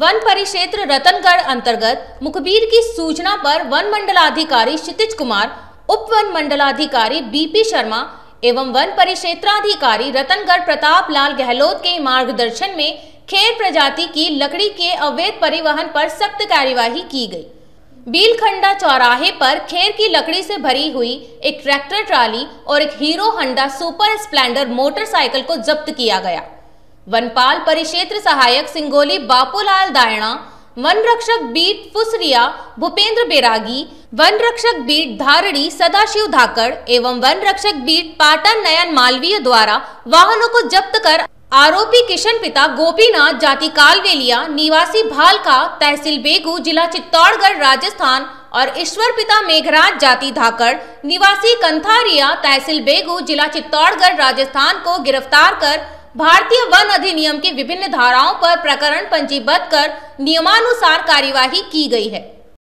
One परिक्षेत्र रतनगढ़ अंतर्गत मुखबिर की सूचना पर वन मंडलाधिकारी क्षितिज कुमार, उप वन मंडलाधिकारी बीपी शर्मा एवं वन परिक्षेत्राधिकारी रतनगढ़ प्रताप लाल गहलोत के मार्गदर्शन में खेर प्रजाति की लकड़ी के अवैध परिवहन पर सख्त कार्यवाही की गई। बीलखंडा चौराहे पर खेर की लकड़ी से भरी हुई एक ट्रैक्टर ट्राली और एक Hero Honda super Splendor motorcycle को जब्त किया गया। वनपाल परिक्षेत्र सहायक सिंगोली बापूलाल दायणा, वन रक्षक बीट फुसरिया भूपेंद्र बेरागी, वन रक्षक बीट धारड़ी सदाशिव धाकड़ एवं वन रक्षक बीट पाटन नयन मालवीय द्वारा वाहनों को जब्त कर आरोपी किशन पिता गोपीनाथ जाति कालवेलिया निवासी भालका तहसील बेगू जिला चित्तौड़गढ़ राजस्थान और ईश्वर पिता मेघराज जाति धाकड़ निवासी कंथारिया तहसील बेगू जिला चित्तौड़गढ़ राजस्थान को गिरफ्तार कर भारतीय वन अधिनियम की विभिन्न धाराओं पर प्रकरण पंजीबद्ध कर नियमानुसार कार्यवाही की गई है।